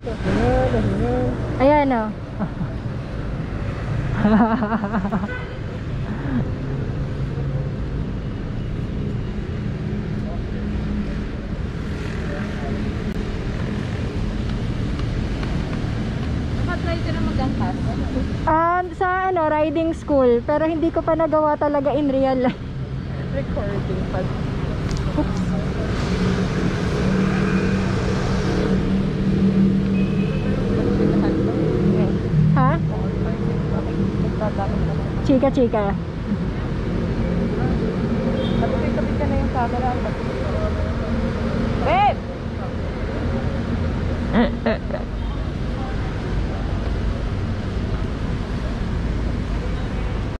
Ayan o. Nakatry ka na mag-angkas? Sa ano, riding school. Pero hindi ko pa nagawa talaga in real life. Recording pa. Oops. Ha? Chika-chika. Kapit ka na yung camera.